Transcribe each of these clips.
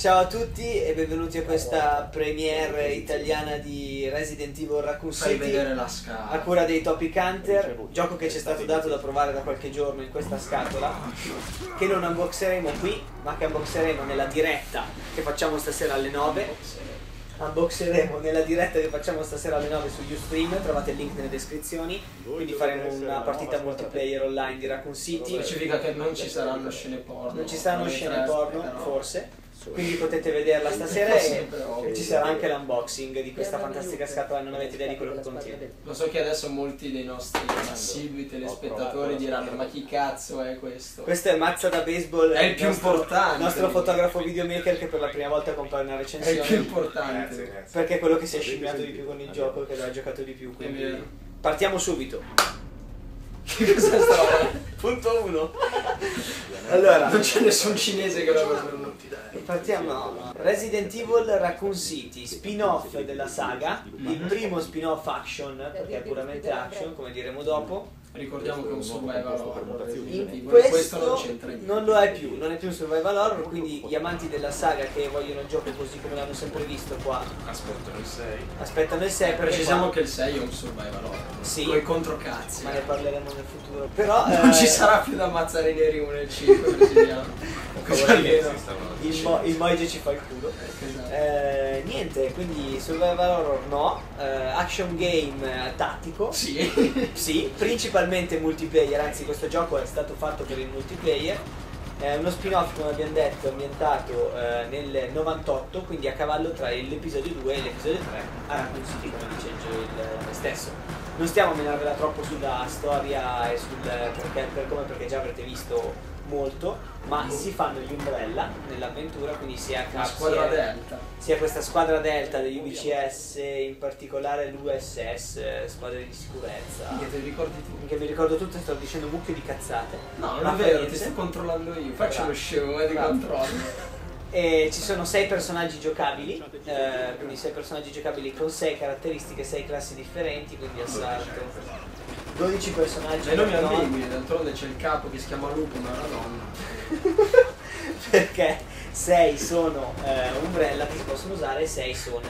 Ciao a tutti e benvenuti a questa premiere italiana di Resident Evil Raccoon Fai City vedere la scala a cura dei Topic Hunter, gioco che ci è stato dato da provare da qualche giorno in questa scatola, che non unboxeremo qui, ma che unboxeremo nella diretta che facciamo stasera alle 9. Unboxeremo nella diretta che facciamo stasera alle 9 su Ustream, trovate il link nelle descrizioni, quindi faremo una partita multiplayer online di Raccoon City. specifica che non ci saranno scene porno. Non ci saranno scene porno, forse. Quindi potete vederla stasera e ci sarà anche l'unboxing di questa fantastica scatola, non avete idea di quello che contiene. Lo so che adesso molti dei nostri assidui telespettatori diranno: ma chi cazzo è questo? Questo è Mazza da Baseball, È il più importante. il nostro fotografo videomaker che per la prima volta compare una È il recensione. più importante. Grazie. Perché è quello che si è scimmiato di più con il gioco, che lo ha giocato di più. Quindi vero. partiamo subito. Che cosa sta? Punto 1. Allora, Non c'è nessun cinese che lo avrebbe partiamo. No. Resident Evil Raccoon City, spin-off della saga, il primo spin-off action, perché è puramente action, come diremo dopo. Ricordiamo che è un survival horror. In Questo non questo c'entra niente. non lo è più, non è più un survival horror, quindi gli amanti della saga che vogliono il gioco così come l'hanno sempre visto qua Aspettano il 6. aspettano il 6 perché Precisiamo qua- che il 6 è un survival horror. Sì. Con i controcazzi. ma ne parleremo nel futuro. Però Non ci sarà più da ammazzare i neri 1 e 5, precisiamo. il Moige ci fa il culo. Esatto. Niente, quindi survival horror no, action game tattico. Sì. Sì, principalmente multiplayer, anzi questo gioco è stato fatto per il multiplayer. È uno spin-off, come abbiamo detto, ambientato nel 98, quindi a cavallo tra l'episodio 2 e l'episodio 3, a Raccoon City, come dice il gioco stesso. Non stiamo a menarvela troppo sulla storia e sul perché già avrete visto molto, ma si fanno gli Umbrella nell'avventura, quindi sia La squadra sia- Delta. sia questa squadra Delta degli UBCS, in particolare l'USS, squadre di sicurezza. Che te li ricordi tu? Che mi ricordo tutto e sto dicendo mucche di cazzate. No, non Ma è fa vero, niente. ti sto controllando io. Faccio Bravo. lo scemo, ti Bravo. controllo. E ci sono 6 personaggi giocabili, quindi 6 personaggi giocabili con 6 caratteristiche, 6 classi differenti, quindi assalto. 12 personaggi. E non mi no, ambigui, d'altronde c'è il capo che si chiama Lupo, ma è una donna. perché 6 sono Umbrella che si possono usare e 6 sono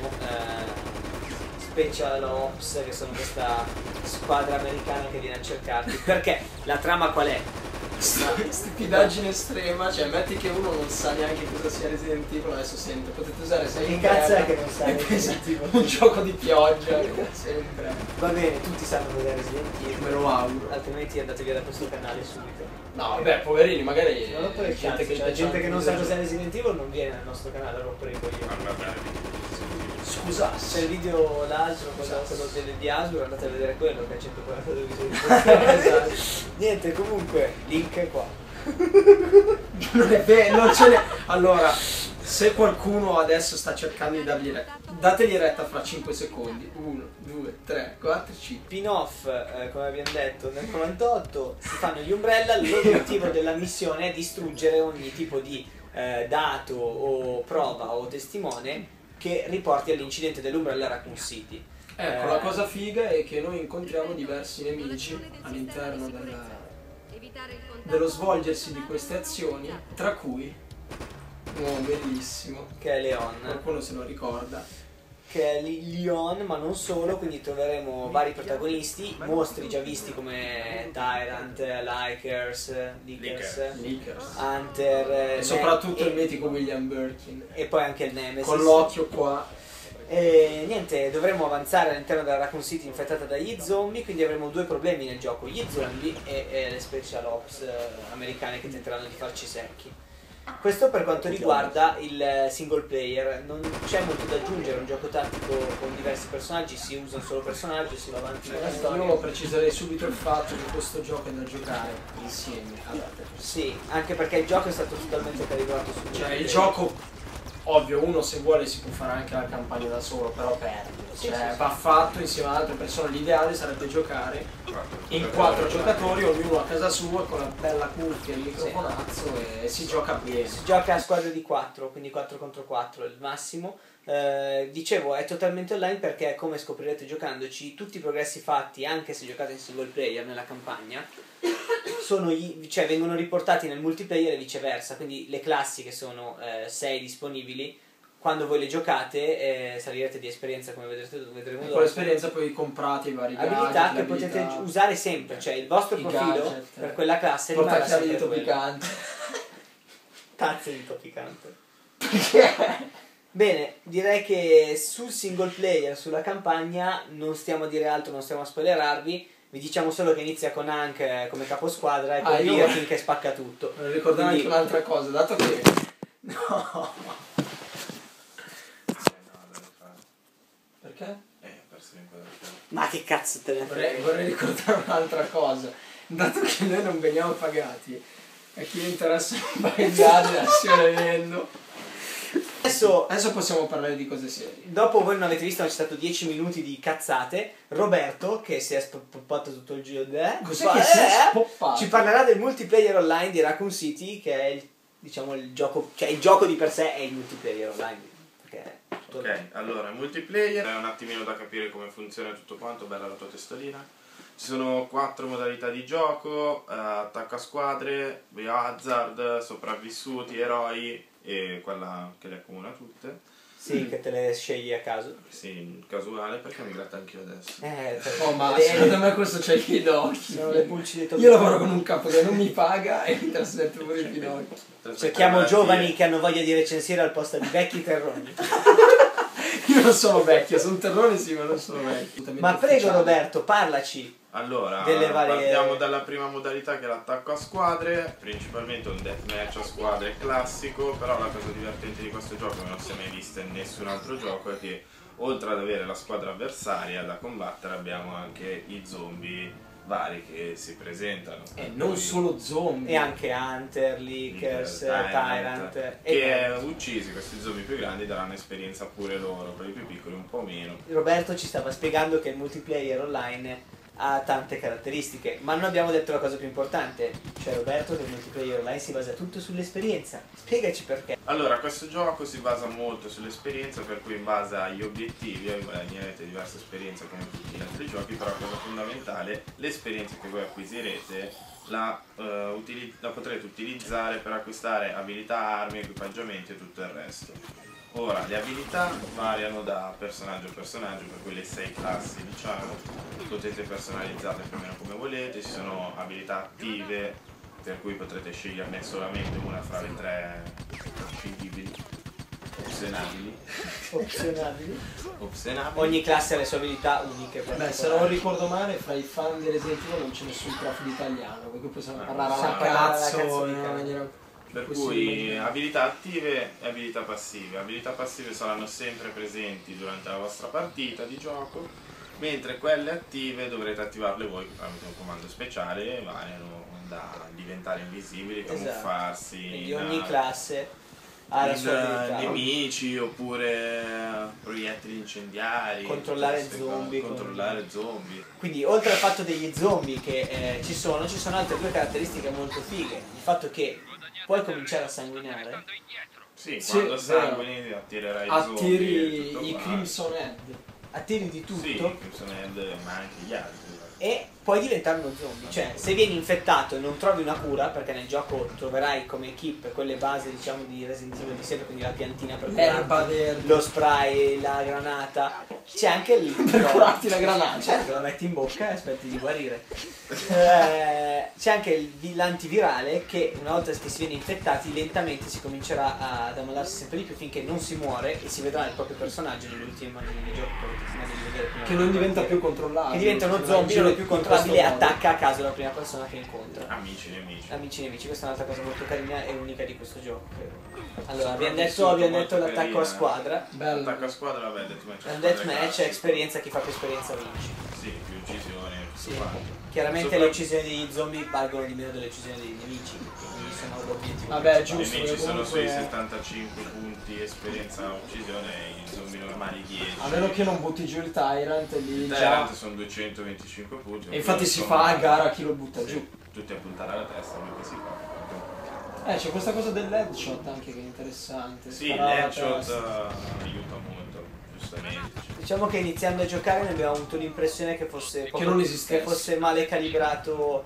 Special Ops, che sono questa squadra americana che viene a cercarti. Perché la trama qual è? Stupidaggine estrema, cioè metti che uno non sa neanche cosa sia Resident Evil, adesso sente, potete usare 6 Che cazzo è che non sai e Resident Evil? un gioco di pioggia, sempre. Va bene, tutti sanno cos'è Resident Evil, Me lo auguro. altrimenti andate via da questo canale subito. No, vabbè, poverini, magari Non rompere il cazzo, gente cioè, gente che non sa cos'è cos'è. Resident Evil non viene nel nostro canale a rompere i coglioni. Scusa, C'è il video l'altro, quello di Asur, andate a vedere quello che ha 142 visualizzazioni. Niente, comunque, link è qua. non è vero, non ce n'è. Allora, se qualcuno adesso sta cercando di dargli retta, dategli retta fra 5 secondi. 1, 2, 3, 4, 5. Spin-off, come abbiamo detto, nel 98 si fanno gli Umbrella, l'obiettivo della missione è distruggere ogni tipo di dato o prova o testimone che riporti all'incidente dell'Umbrella Raccoon City. Ecco, la cosa figa è che noi incontriamo diversi nemici all'interno dello svolgersi di queste azioni, tra cui un uomo bellissimo, Che è Leon, qualcuno se lo ricorda. che è Leon, ma non solo, quindi troveremo vari protagonisti, mostri già visti come Tyrant, Likers, Lickers, Lickers. Hunter, E soprattutto e- il mitico William Birkin, e poi anche il Nemesis. con l'occhio qua. E niente, dovremo avanzare all'interno della Raccoon City infettata dagli zombie, quindi avremo due problemi nel gioco, gli zombie e le special ops americane che tenteranno di farci secchi. Questo per quanto riguarda il single player, non c'è molto da aggiungere, è un gioco tattico con diversi personaggi, si usa un solo personaggio, si va avanti nella storia. Io preciserei subito il fatto che questo gioco è da giocare insieme ad altre persone. Sì, anche perché il gioco è stato totalmente calibrato su Cioè il gioco, ovvio, uno se vuole si può fare anche la campagna da solo, però perde. Sì, Cioè sì, va fatto insieme ad altre persone, l'ideale sarebbe giocare in 4 giocatori, ognuno a casa sua con la bella cuffia e il microfonazzo e si gioca bene. Si gioca a squadre di 4, quindi 4 contro 4 è il massimo. Dicevo, è totalmente online perché, come scoprirete giocandoci, tutti i progressi fatti, anche se giocate in single player nella campagna, cioè vengono riportati nel multiplayer e viceversa, quindi le classi che sono 6 disponibili, quando voi le giocate salirete di esperienza, come vedremo dopo. Con l'esperienza poi comprate i vari abilità che potete usare sempre, cioè il vostro profilo gadget per quella classe rimarrà sempre quello. Piccante. Tazze di toppicante. Perché? Bene, direi che sul single player, sulla campagna, non stiamo a dire altro, non stiamo a spoilerarvi. Vi diciamo solo che inizia con Hank come caposquadra e poi via finché spacca tutto. Vorrei ricordare anche un'altra cosa, dato che... No. Perché? Ma che cazzo te ne frega? Vorrei ricordare un'altra cosa. Dato che noi non veniamo pagati, a chi interessa pagare la stiamo vedendo. Adesso possiamo parlare di cose serie. Dopo voi non avete visto, ma c'è stato 10 minuti di cazzate. Roberto, che si è spoppato tutto il giro cos'è che si è spoppato? Ci parlerà del multiplayer online di Raccoon City, che è diciamo il gioco, cioè il gioco di per sé è il multiplayer online. Ok, allora il multiplayer è un attimino da capire come funziona tutto quanto. Bella la tua testolina. Ci sono 4 modalità di gioco: attacco a squadre, biohazard, sopravvissuti, eroi e quella che le accomuna tutte. Sì, che te le scegli a caso. Sì, casuale, perché mi gratta anch'io adesso. Ma secondo me questo c'è il pidocchi. Sono le pulci di Io lavoro con un capo che non mi paga e mi trasmette pure il pidocchi. Cerchiamo giovani che hanno voglia di recensire al posto di vecchi terroni. Io non sono vecchio, sono terrone sì, ma non sono vecchio. Ma prego Roberto, parlaci. Allora, delle varie... partiamo dalla prima modalità, che è l'attacco a squadre, principalmente un deathmatch a squadre classico, però la cosa divertente di questo gioco, che non si è mai vista in nessun altro gioco, è che oltre ad avere la squadra avversaria da combattere abbiamo anche i zombie vari che si presentano. E non solo zombie. E anche Hunter, Lickers, Tyrant. Che uccisi questi zombie più grandi daranno esperienza pure loro, per i più piccoli un po' meno. Roberto ci stava spiegando che il multiplayer online ha tante caratteristiche, ma non abbiamo detto la cosa più importante, cioè Roberto, che il multiplayer online si basa tutto sull'esperienza. Spiegaci perché. Allora, questo gioco si basa molto sull'esperienza, per cui in base agli obiettivi guadagnerete diverse esperienze come tutti gli altri giochi, però la cosa fondamentale, l'esperienza che voi acquisirete la potrete utilizzare per acquistare abilità, armi, equipaggiamenti e tutto il resto. Ora, le abilità variano da personaggio a personaggio, per cui le 6 classi, diciamo, potete personalizzarle più o meno come volete. Ci sono abilità attive, per cui potrete sceglierne solamente una fra le 3 scegliibili, opzionabili. Ogni classe ha le sue abilità uniche. Beh, se non ricordo male, fra i fan di Resident Evil non c'è nessun profilo italiano, perché possiamo parlare alla cazzo in una maniera... Per cui abilità attive e abilità passive. Abilità passive saranno sempre presenti durante la vostra partita di gioco, mentre quelle attive dovrete attivarle voi tramite un comando speciale e variano da diventare invisibili, camuffarsi. Quindi ogni classe ha la sua abilità. Nemici oppure proiettili incendiari, controllare zombie. Quindi oltre al fatto degli zombie che ci sono altre 2 caratteristiche molto fighe. Il fatto che puoi cominciare a sanguinare. Sì, quando sanguini attirerai attiri i Crimson Head. Attiri di tutto. Sì, Crimson Head, ma anche gli altri. E puoi diventare uno zombie. Cioè, se vieni infettato e non trovi una cura, perché nel gioco troverai come equip quelle basi, diciamo, di Resident Evil di sempre, quindi la piantina per curarti, lo spray, la granata. C'è anche il... per curarti la granata. Certo, la metti in bocca e aspetti di guarire. C'è anche l'antivirale che una volta che si viene infettati lentamente si comincerà ad ammalarsi sempre di più finché non si muore e si vedrà il proprio personaggio nell'ultima immagine di gioco che non diventa più controllabile, che diventa uno zombie non è più controllabile e attacca a caso la prima persona che incontra. Amici nemici, questa è un'altra cosa molto carina e unica di questo gioco. Allora abbiamo detto l'attacco a squadra. L'attacco a squadra, vabbè, deathmatch è esperienza, chi fa più esperienza vince. Sì, più uccisioni, sì. Chiaramente le uccisioni degli zombie valgono di meno delle uccisioni dei nemici, quindi sono l'obiettivo. Vabbè, giusto. I nemici sono sui 75 punti esperienza uccisione e i zombie normali 10. A meno che non butti giù il Tyrant lì. Il Tyrant sono 225 punti. E infatti si fa a gara chi lo butta giù. Tutti a puntare alla testa, ma che si fa. C'è questa cosa dell'headshot anche che è interessante. Sì, l'headshot aiuta molto. giustamente. Diciamo che iniziando a giocare ne abbiamo avuto l'impressione che fosse Che non esistesse. che fosse male calibrato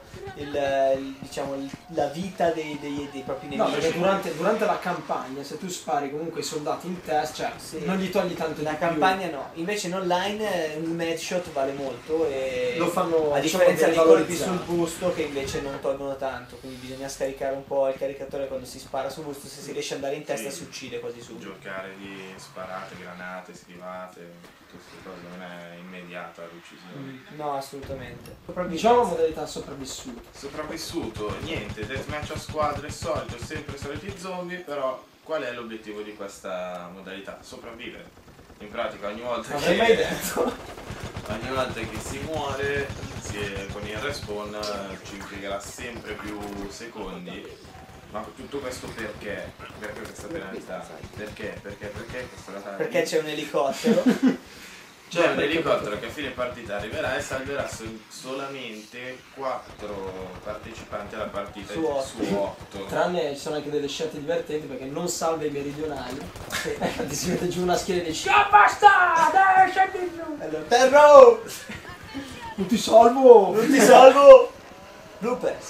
la vita dei propri nemici. No, perché durante la campagna, se tu spari comunque i soldati in testa, cioè Sì. non gli togli tanto La di campagna no, invece in online un headshot vale molto e Lo fanno, a diciamo, differenza dei colpi sul valorizzare. busto che invece non tolgono tanto, quindi bisogna scaricare un po' il caricatore quando si spara sul busto, se si riesce ad andare in testa Sì. si uccide quasi subito. Giocare di sparate, granate, schivate, tutte queste cose non è immediata l'uccisione. No, assolutamente. Diciamo modalità sopravvissuta. Sopravvissuto, niente, deathmatch a squadre, solito, sempre soliti zombie, però qual è l'obiettivo di questa modalità? Sopravvivere. In pratica ogni volta Avrei mai detto. ogni volta che si muore con il respawn ci impiegherà sempre più secondi. Ma tutto questo perché? Perché questa penalità? Perché? Perché c'è un elicottero. C'è un elicottero che a fine partita arriverà e salverà solamente 4 partecipanti alla partita Su 8. Tranne ci sono anche delle scelte divertenti perché non salva i meridionali. Ti si mette giù una schiena e dici "Ah basta! Scendi giù! Allora, Perro! Non ti salvo! Non ti salvo! Bloopers.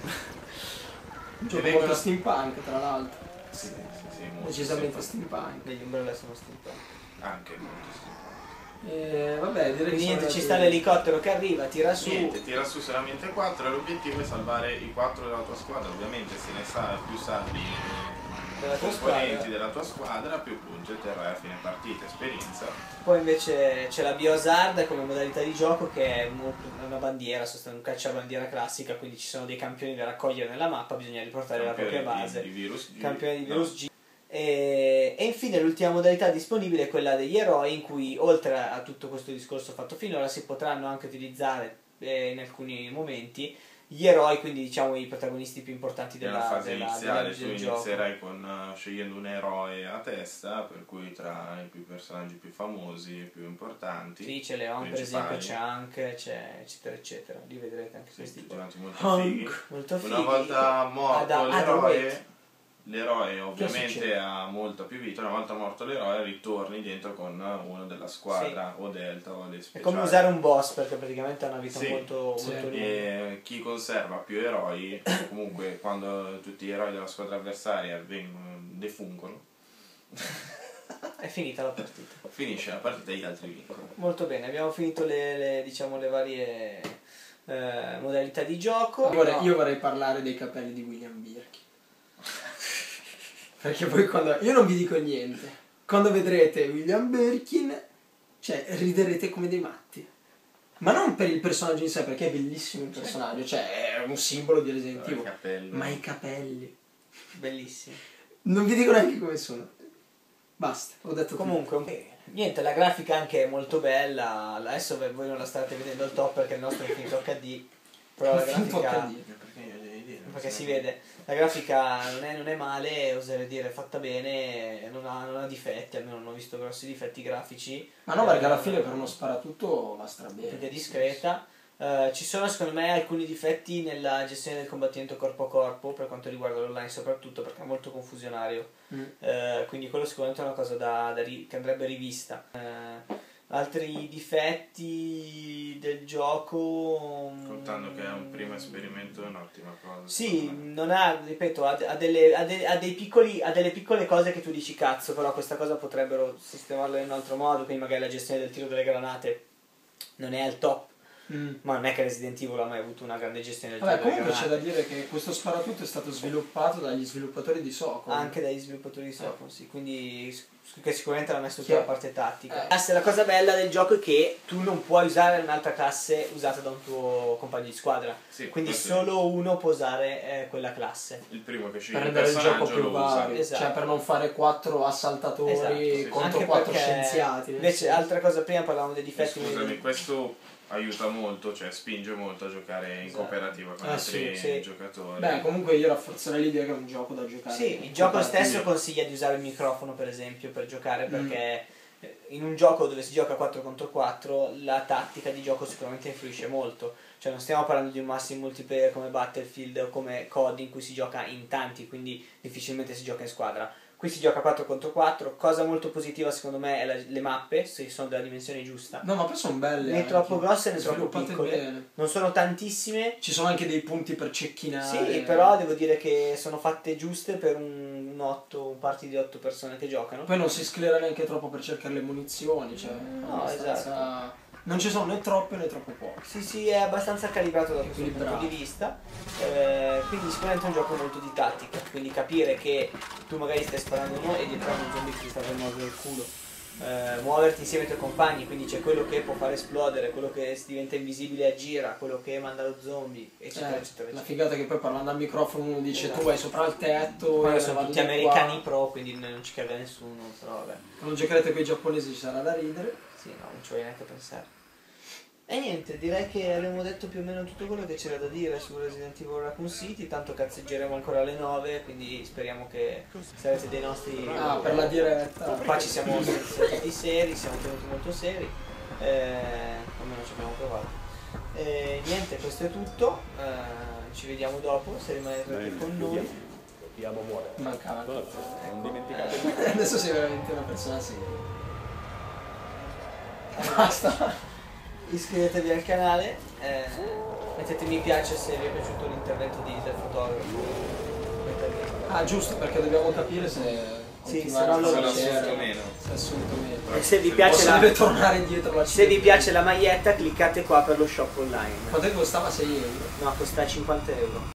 Un gioco vengono- molto steampunk tra l'altro. Sì, molto Decisamente simpatico. steampunk. Degli umbrella sono steampunk. Anche molto simpatico. Vabbè, direi che Quindi niente, sono ci sta andati- l'elicottero che arriva, tira su. Niente, tira su solamente 4 e l'obiettivo è salvare i 4 della tua squadra. Ovviamente se ne sa più salvi Della tua componenti squadra. della tua squadra, più punti otterrai a fine partita, esperienza. Poi invece c'è la Biohazard come modalità di gioco che è una bandiera, sostanzialmente un cacciabandiera classica, quindi ci sono dei campioni da raccogliere nella mappa, bisogna riportare la propria base. Di virus G. Campione di No. Virus G. E infine l'ultima modalità disponibile è quella degli eroi, in cui oltre a tutto questo discorso fatto finora si potranno anche utilizzare in alcuni momenti gli eroi, quindi diciamo i protagonisti più importanti Nella fase iniziale tu del gioco. inizierai scegliendo un eroe a testa, per cui tra i personaggi più famosi e più importanti. Sì, c'è Leon per principali. esempio, c'è Hank, c'è eccetera eccetera, li vedrete anche Sì, questi tutti qua. quanti molto fighi. Molto fighi. Una volta morto Ad l'eroe, l'eroe succede? ovviamente ha molta più vita. Una volta morto l'eroe ritorni dentro con uno della squadra, o Delta o dei È speciali. come usare un boss perché praticamente ha una vita Sì, molto, sì. molto lunga. E chi conserva più eroi, comunque quando tutti gli eroi della squadra avversaria defungono, È finita la partita. finisce la partita e gli altri vincono. Molto bene, abbiamo finito diciamo, le varie modalità di gioco. Io vorrei parlare dei capelli di William Birkin. Perché poi quando... Io non vi dico niente. Quando vedrete William Birkin, cioè, riderete come dei matti. Ma non per il personaggio in sé, perché è bellissimo il personaggio. Cioè, è un simbolo di Resident I Evil. capelli. Ma i capelli... Bellissimo. Non vi dico neanche come sono. Basta, ho detto tutto. Comunque, niente, la grafica anche è molto bella. Adesso voi non la state vedendo al top perché il nostro è finito HD. Però la Finto grafica... HD. Perché io devi dire? Perché si vede, la grafica non è male, oserei dire, è fatta bene, non ha difetti, almeno non ho visto grossi difetti grafici. Ma no, perché alla fine per uno sparatutto va strabene. Perché è discreta. Ci sono secondo me alcuni difetti nella gestione del combattimento corpo a corpo, per quanto riguarda l'online soprattutto, perché è molto confusionario. Quindi quello sicuramente è una cosa che andrebbe rivista. Altri difetti del gioco... Contando che è un primo esperimento è un'ottima cosa. Sì, secondo me. non ha, ripeto, ha delle piccole cose che tu dici cazzo, però questa cosa potrebbero sistemarla in un altro modo, quindi magari la gestione del tiro delle granate non è al top, ma non è che Resident Evil ha mai avuto una grande gestione del tiro Vabbè, delle comunque c'è granate. da dire che questo sparatutto è stato sviluppato dagli sviluppatori di Socom. Anche dagli sviluppatori di Socom, sì, quindi che sicuramente l'hanno messo Chi tutta è? la parte tattica. La cosa bella del gioco è che tu non puoi usare un'altra classe usata da un tuo compagno di squadra, Sì, quindi questo solo uno può usare quella classe. il primo che Per sceglie il rendere il gioco personaggio più lo usa. vario, Esatto. cioè per non fare 4 assaltatori Esatto, sì. contro Anche 4 perché scienziati. Invece, altra cosa, prima parlavamo dei difetti. Scusami, questo aiuta molto, cioè spinge molto a giocare in Esatto. cooperativa con Ah, altri sì. giocatori. Beh, comunque io rafforzerei l'idea che è un gioco da giocare. Sì, il gioco Cooperativo. stesso consiglia di usare il microfono per esempio per giocare perché in un gioco dove si gioca 4 contro 4 la tattica di gioco sicuramente influisce molto, cioè non stiamo parlando di un massimo multiplayer come Battlefield o come COD in cui si gioca in tanti, quindi difficilmente si gioca in squadra. Qui si gioca 4 contro 4, cosa molto positiva secondo me è le mappe, se sono della dimensione giusta. No, ma poi sono belle. Né troppo grosse né troppo Sviluppate piccole. bene. Non sono tantissime. Ci sono anche dei punti per cecchinare. Sì, però devo dire che sono fatte giuste per un party di 8 persone che giocano. Poi non si sclera neanche troppo per cercare le munizioni, cioè No, abbastanza- esatto. Non ci sono né troppe né troppo poche. Sì, è abbastanza calibrato da questo Equilibrato. punto di vista. Quindi sicuramente è un gioco molto di tattica. Quindi capire che tu magari stai sparando uno e dietro un zombie che ti sta per muovere il culo. Muoverti insieme ai tuoi compagni, quindi c'è quello che può far esplodere, quello che si diventa invisibile e aggira, quello che manda lo zombie, eccetera, eccetera, La eccetera. figata è che poi parlando al microfono uno dice Esatto. tu vai sopra il tetto Poi io ne sono vado tutti di americani qua. pro, quindi non ci caga nessuno, però vabbè. Quando giocherete con i giapponesi ci sarà da ridere. Sì, no, non ci voglio neanche pensare. E niente, direi che abbiamo detto più o meno tutto quello che c'era da dire su Resident Evil Raccoon City, tanto cazzeggeremo ancora alle 9, quindi speriamo che sarete dei nostri... Per la diretta. Qua ci siamo sentiti seri, siamo tenuti molto seri, almeno ci abbiamo provato. Niente, questo è tutto, ci vediamo dopo, se rimanete qui con noi. Dobbiamo muovere. Mancava. Non dimenticate Adesso sei veramente una persona seria. Basta. Iscrivetevi al canale, mettete mi piace se vi è piaciuto l'intervento del fotografo. Ah, giusto, perché dobbiamo capire se Sì, continuare se no a lo Se fare l'ha dice. assunto meno. se assunto meno. E se vi O piace se la, deve tornare indietro la se vi piace la maglietta cliccate qua per lo shop online. Quanto costava 6 euro? No, costa 50 euro.